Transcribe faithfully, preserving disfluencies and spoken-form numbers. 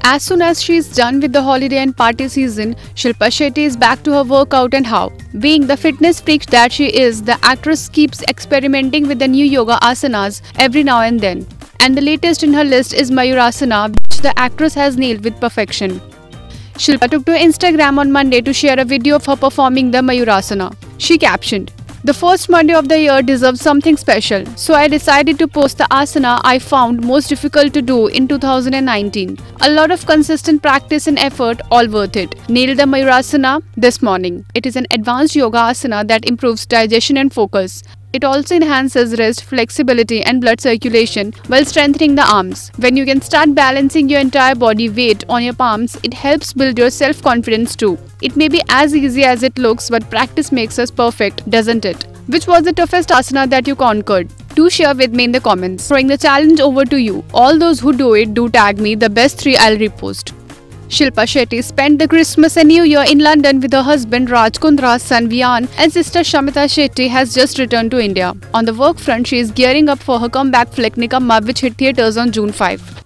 As soon as she is done with the holiday and party season, Shilpa Shetty is back to her workout and how. Being the fitness freak that she is, the actress keeps experimenting with the new yoga asanas every now and then. And the latest in her list is Mayurasana, which the actress has nailed with perfection. Shilpa took to Instagram on Monday to share a video of her performing the Mayurasana. She captioned, "The first Monday of the year deserves something special, so I decided to post the asana I found most difficult to do in two thousand nineteen. A lot of consistent practice and effort, all worth it. Nailed the Mayurasana this morning. It is an advanced yoga asana that improves digestion and focus. It also enhances wrist flexibility and blood circulation while strengthening the arms. When you can start balancing your entire body weight on your palms, it helps build your self-confidence too. It may be as easy as it looks, but practice makes us perfect, doesn't it? Which was the toughest asana that you conquered? Do share with me in the comments. Throwing the challenge over to you. All those who do it, do tag me. The best three I'll repost." Shilpa Shetty spent the Christmas and New Year in London with her husband Raj Kundra's son Vian, and sister Shamita Shetty has just returned to India. On the work front, she is gearing up for her comeback flick Nikamma, which hit theatres on June fifth.